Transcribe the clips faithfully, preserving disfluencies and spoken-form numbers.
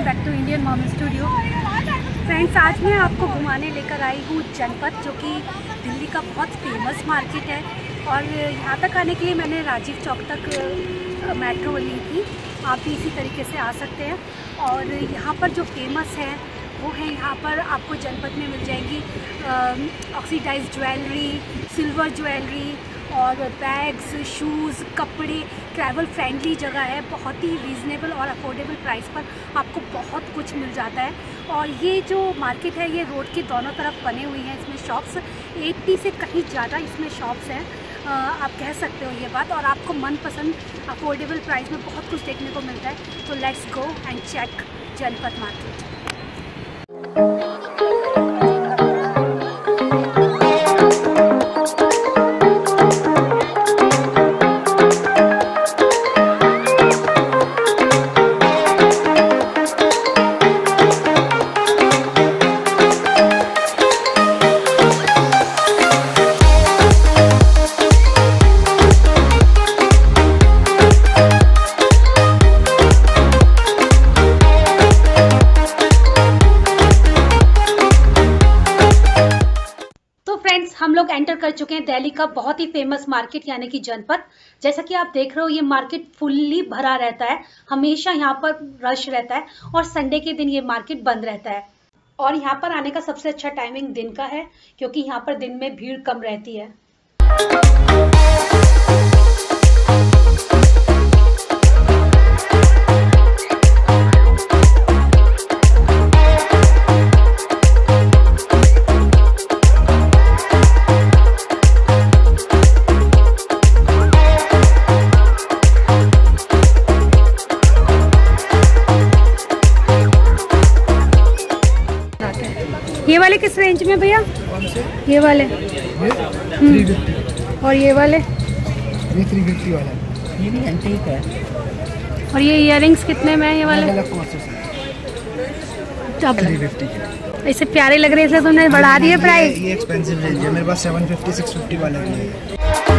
Back to Indian mom studio. Friends, आज मैं आपको घुमाने लेकर आई हूँ जनपथ, जो कि दिल्ली का बहुत फेमस मार्केट है। और यहाँ तक आने के लिए मैंने राजीव चौक तक मेट्रो ली थी। आप भी इसी तरीके से आ सकते हैं। और यहाँ पर जो फेमस है वो है, यहाँ पर आपको जनपथ में मिल जाएगी ऑक्सीडाइज्ड ज्वेलरी, सिल्वर ज्वेलरी और बैग्स, शूज़, कपड़े। ट्रैवल फ्रेंडली जगह है, बहुत ही रीज़नेबल और अफोर्डेबल प्राइस पर आपको बहुत कुछ मिल जाता है। और ये जो मार्केट है ये रोड के दोनों तरफ बने हुई हैं। इसमें शॉप्स अस्सी से कहीं ज़्यादा इसमें शॉप्स हैं, आप कह सकते हो ये बात। और आपको मनपसंद अफोर्डेबल प्राइस में बहुत कुछ देखने को मिलता है। तो let's go and check Janpath market. हम लोग एंटर कर चुके हैं दिल्ली का बहुत ही फेमस मार्केट यानी कि जनपथ। जैसा कि आप देख रहे हो ये मार्केट फुल्ली भरा रहता है, हमेशा यहाँ पर रश रहता है और संडे के दिन ये मार्केट बंद रहता है। और यहाँ पर आने का सबसे अच्छा टाइमिंग दिन का है, क्योंकि यहाँ पर दिन में भीड़ कम रहती है। ये वाले किस रेंज में भैया? ये वाले ये थ्री फिफ्टी और ये वाले ये थ्री फिफ्टी वाला है। ये भी एंटीक है। और ये इयररिंग्स कितने में है ये वाले? Three fifty. ऐसे प्यारे लग रहे हैं, तुमने बढ़ा दिए प्राइस। ये एक्सपेंसिव रेंज है, मेरे पास सेवन फिफ्टी सिक्स फिफ्टी वाले भी है।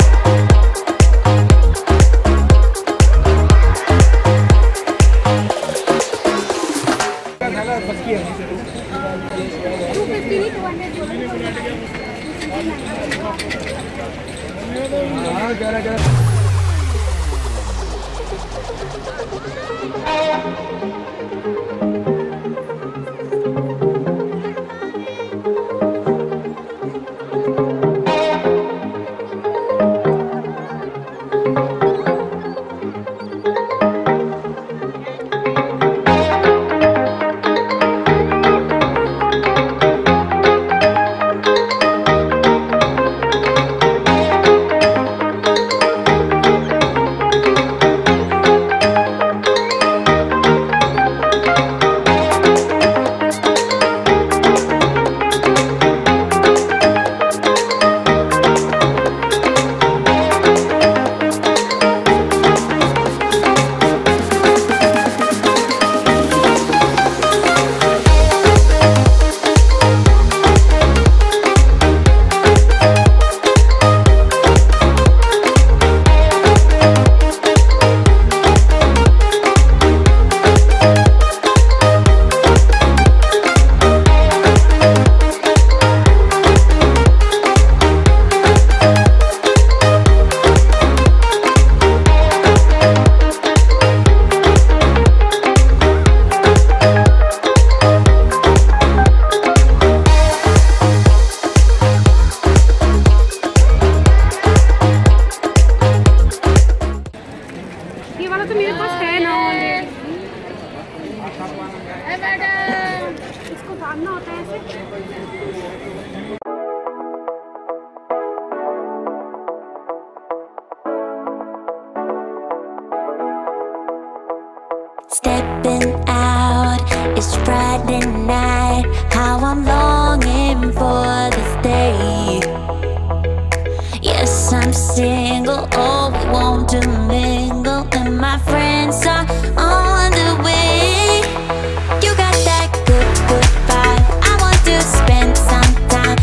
इसको बांधना होता है ऐसे। Stepping out, it's Friday night. How I'm longing for this day. Yes, I'm single. Oh, we want to mingle, and my friends are on the way. You got that good, good vibe. I want to spend some time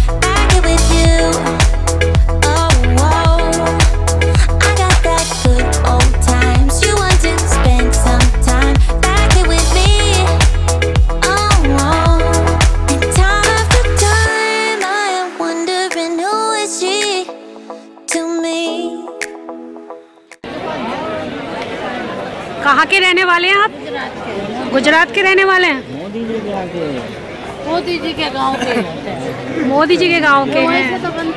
वाले हैं आप? गुजरात के रहने वाले हैं? मोदी जी के आगे मोदी जी के गांव के मोदी जी के गांव के हैं।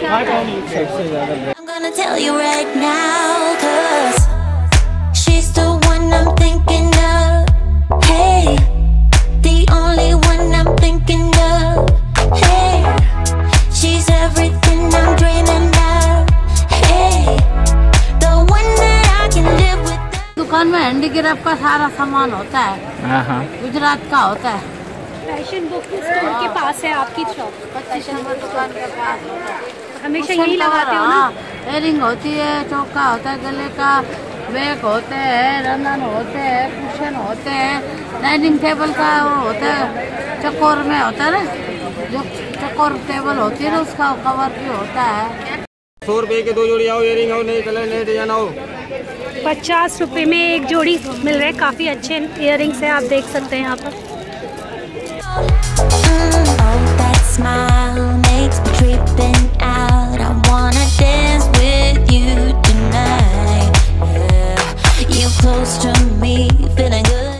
I'm gonna tell you right now, 'cause she's the one I'm thinking of. Hey, the only one I'm thinking of. Hey, she's everything I'm dreaming of. Hey, the one that I can live with. दुकान में handicraft का सारा सामान होता है, गुजरात का होता है। फैशन बुक स्टोर के पास है आपकी शॉप? पच्चीस नंबर दुकान के पास होता है। हमेशा यही लगाते हो ना? एयरिंग होती है, चौका होता है, गले का बैग होते हैं, रंधन होते हैं, कुशन होते हैं, डाइनिंग टेबल का वो होता है, चकोर में होता है ना, जो चकोर टेबल होती है ना उसका कवर भी होता है। सौ रुपए के दो जोड़ी आओ, इयरिंग आओ, नए कलर नए डिजाइन आओ। पचास रुपए में एक जोड़ी मिल रहे हैं। काफ़ी अच्छे इयरिंग्स हैं, आप देख सकते हैं यहाँ पर। Oh, that smile makes me tripping out. I wanna dance with you tonight. Yeah, you close to me, feeling good.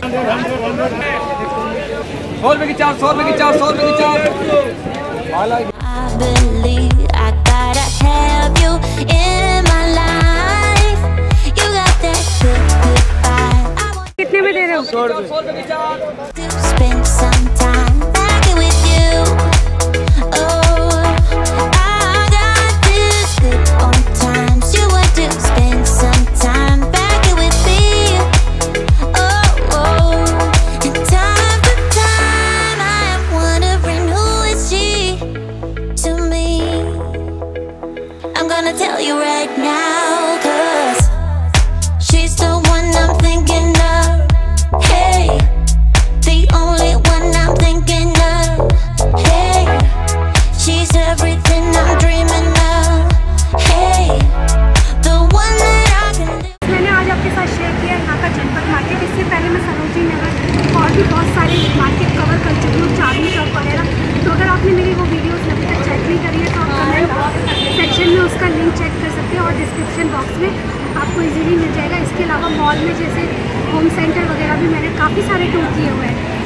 सौ रुपए की चार, सौ रुपए की चार, सौ रुपए की चार। I believe I gotta have you in my life. You got that good, good vibe. I want कितने में दे रहे हो? सौ रुपए की चार। to spend some time back with you. Oh, I got this good old times. You want to spend some time back with me. Oh, oh, and time to time I am wondering who is she to me. I'm gonna tell you right now, 'cause she's the one I'm thinking of. Hey, the only one I'm thinking of. Hey, she's everything I'm dreaming of. Hey, the one that I can live. मैंने आज आपके साथ share किया यहाँ का जनपथ market. इससे पहले मैं सरोजिनी नगर और भी बहुत सारे मार्केट कवर कर चुकी हूँ, चांदनी चौक वगैरह। तो अगर आपने मेरी वो वीडियोस अभी तक चेक नहीं करी है तो आप कमेंट सेक्शन में उसका लिंक चेक कर सकते हैं और डिस्क्रिप्शन बॉक्स में आपको इजीली मिल जाएगा। इसके अलावा मॉल में जैसे होम सेंटर वगैरह भी मैंने काफ़ी सारे टूर किए हुए हैं।